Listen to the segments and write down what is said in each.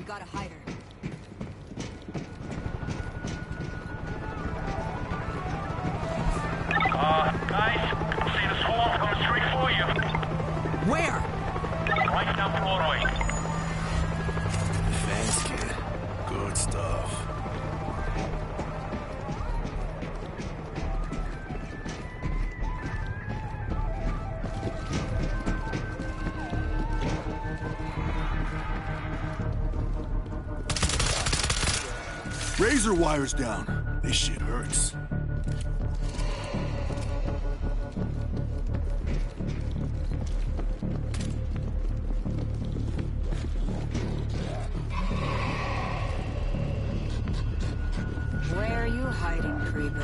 gotta hide her. Guys, see the swarm coming straight for you. Where? Right down Broadway. Thanks, kid. Good stuff. Razor wires down. This shit hurts. Where are you hiding, creeper?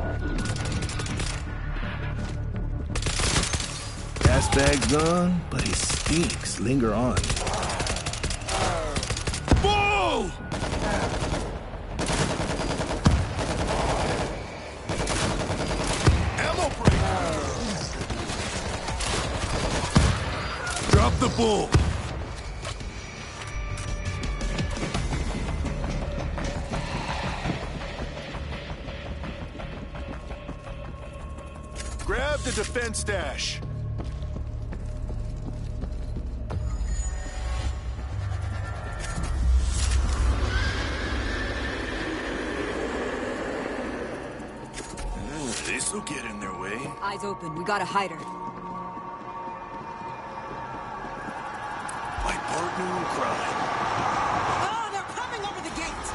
Gas bag's gone, but his stinks linger on. Whoa! Ammo break! Drop the bull! Grab the defense stash. This'll get in their way. Eyes open. We gotta hide her. My partner in crime. Oh, they're coming over the gate!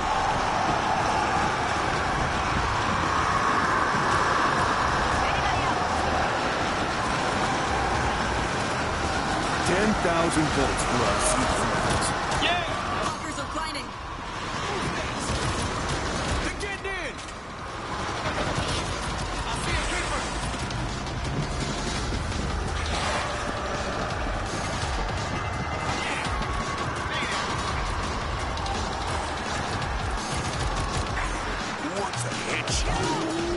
10,000 volts for our sequence. Walkers are climbing. They're getting in! I see a creeper! Who wants a headshot?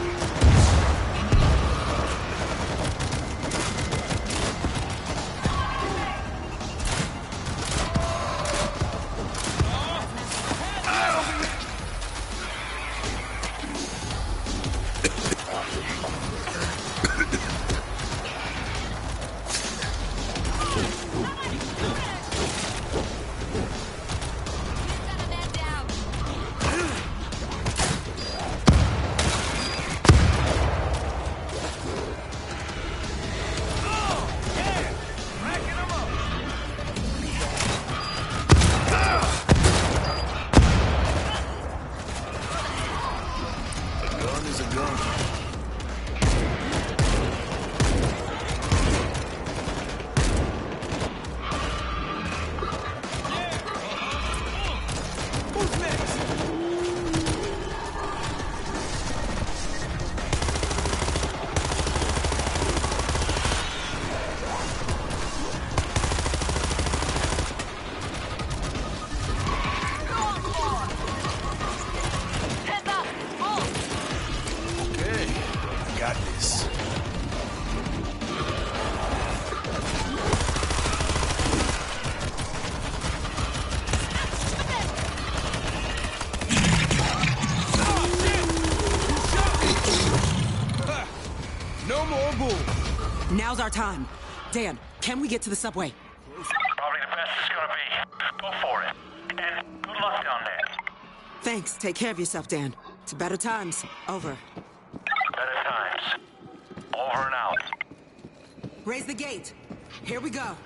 Now's our time. Dan, can we get to the subway? Probably the best it's gonna be. Go for it. And good luck down there. Thanks. Take care of yourself, Dan. To better times. Over. Better times. Over and out. Raise the gate. Here we go.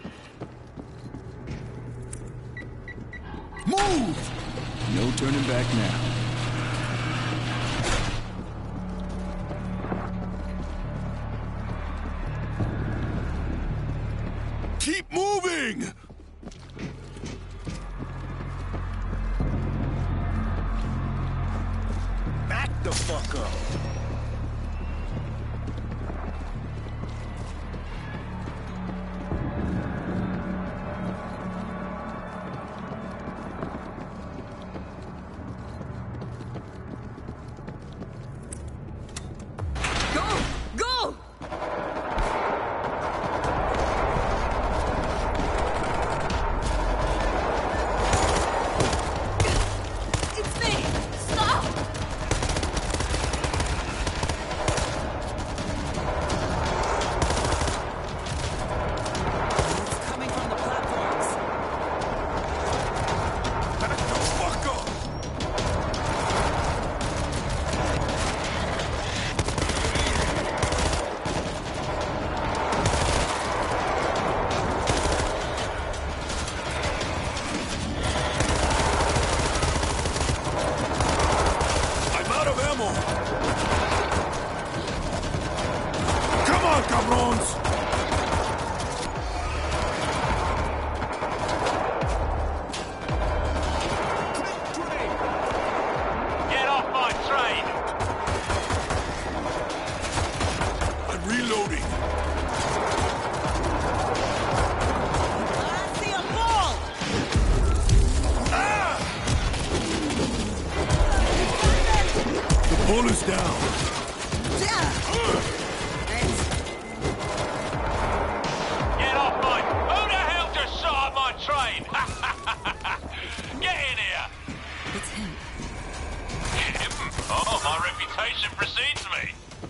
Move! No turning back now. Keep moving! Back the fuck up! Pull us down. Thanks. Get off my... Who the hell just shot at my train? Get in here. It's him. Him? Oh, my reputation precedes me.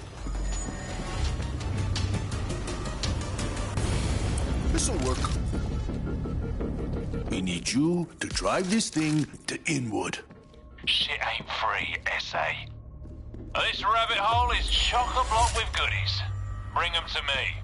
This'll work. We need you to drive this thing to Inwood. Shit ain't free, S.A. This rabbit hole is chock-a-block with goodies. Bring them to me.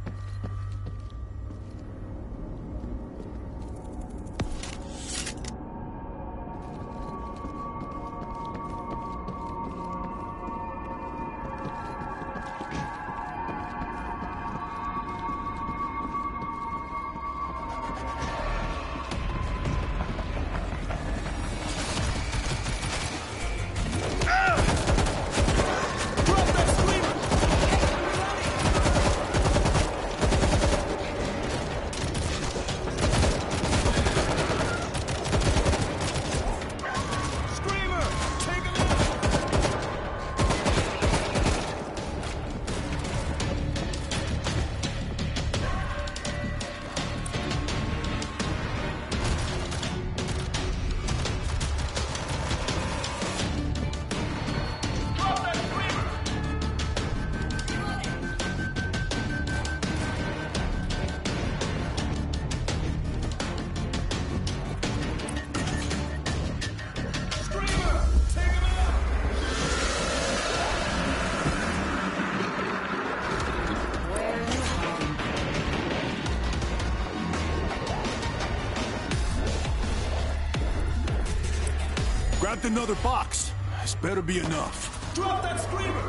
Grabbed another box. This better be enough. Drop that screamer!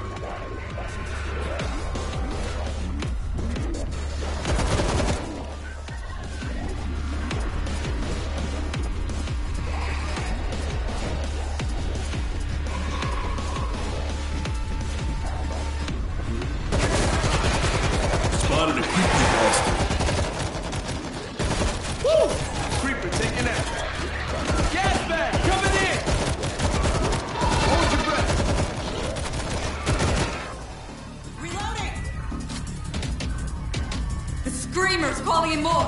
Spotted a creepy bastard. Woo! Creeper taking that. Gas bag coming in! Hold your breath. Reloading! The screamer's calling in more!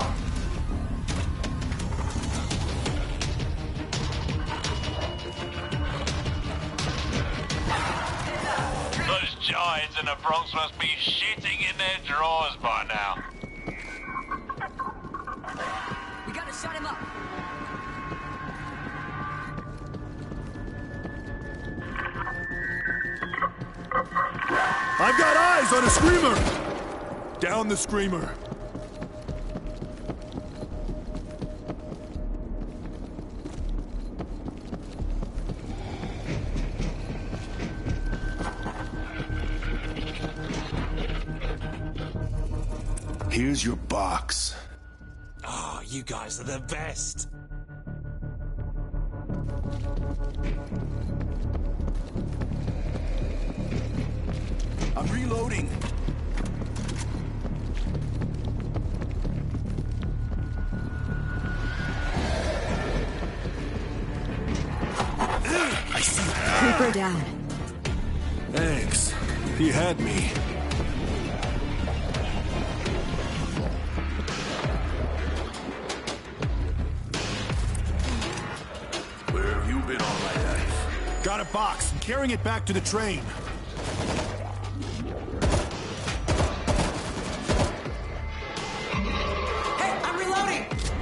Those giants in the Bronx must be shitting in their drawers by now. We gotta shut him up! I've got eyes on a screamer! Down the screamer. Here's your box. Oh, you guys are the best. I'm reloading. I see. Creeper down. Thanks. He had me. Where have you been all my life? Got a box. I'm carrying it back to the train. Hey, I'm reloading!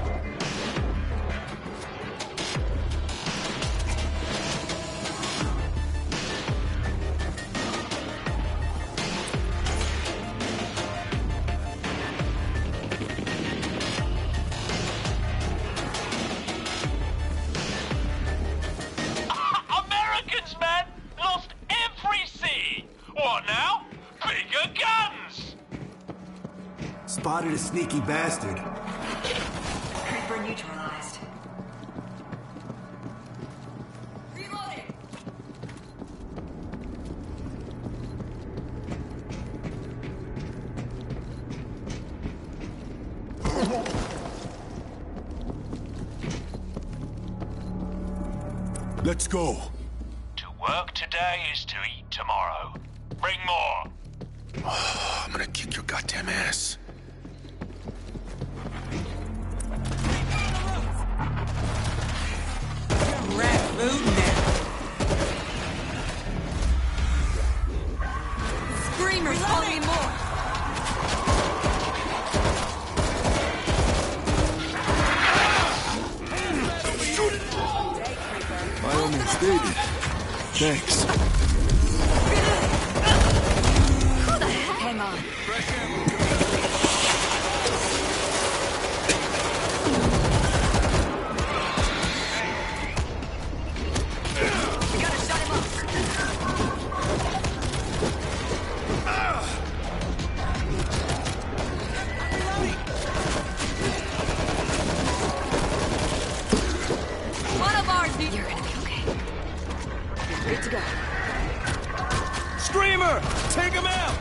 Americans, man! Lost every sea! What now? Bigger guns! Spotted a sneaky bastard. Creeper neutralized. Reloading! Let's go. To Work today is to eat tomorrow. Bring more. I'm gonna kick your goddamn ass. Rat food now. Screamers calling me more. I almost did it. Thanks. Who the heck? Hang on. We gotta shut him up. One of ours needs. You're gonna be okay. You're good to go. Screamer! Take him out!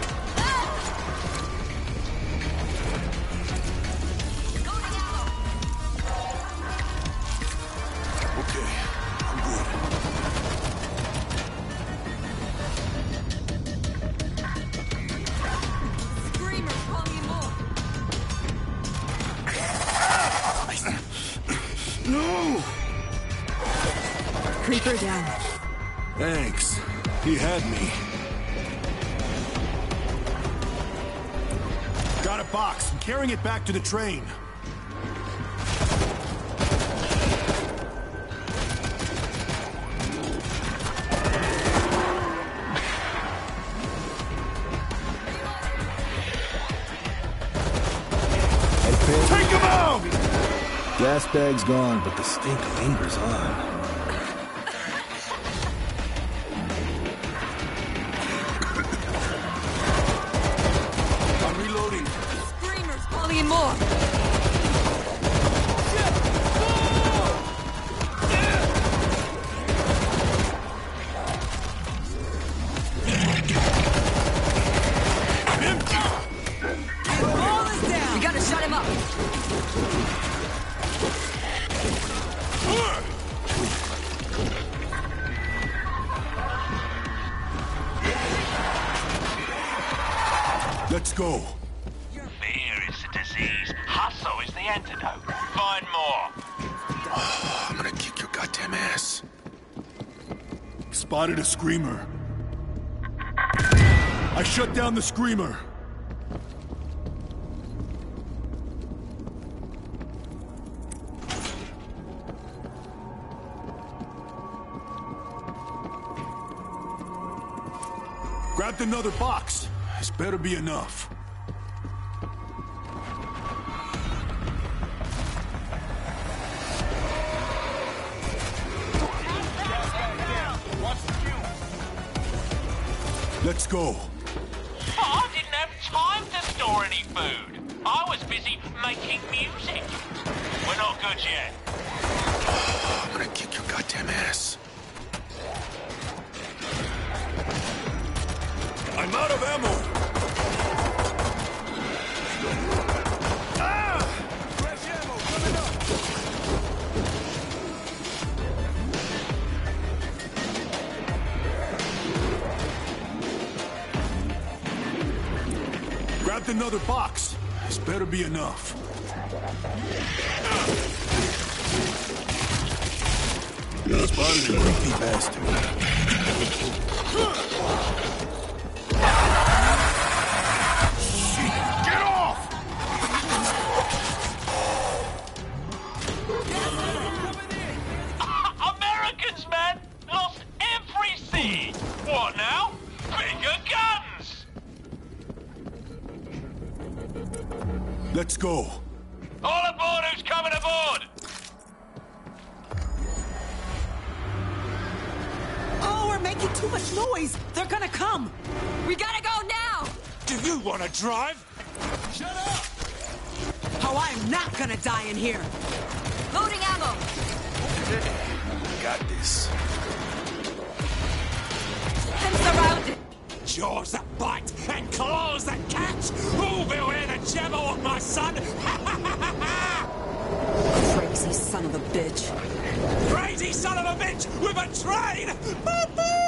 Okay, I'm good. Screamers calling me more. No! Creeper down. Thanks. He had me. Got a box. I'm carrying it back to the train. Take him out! Gas bag's gone, but the stink lingers on. I'm reloading. Screamers calling me more. Wall is down. We gotta shut him up. Let's go. Fear is the disease. Hustle is the antidote. Find more. I'm gonna kick your goddamn ass. Spotted a screamer. I shut down the screamer. Grabbed another box. This better be enough. Let's go. I didn't have time to store any food. I was busy making music. We're not good yet. I'm gonna kick your goddamn ass. I'm out of ammo. Fresh ammo coming up! Grabbed another box. This better be enough. Spotted a creepy bastard. Get off! Americans, man! Lost everything! What now? Bigger guns! Let's go. All aboard who's coming aboard! Oh, we're making too much noise. They're gonna come. We gotta go now. Do you want to drive? Shut up! Oh, I am not gonna die in here. Loading ammo. Got this. I'm surrounded. Jaws that bite and claws that catch! Who will hear the jabber of my son? Crazy son of a bitch. Crazy son of a bitch with a train! Boo-boo!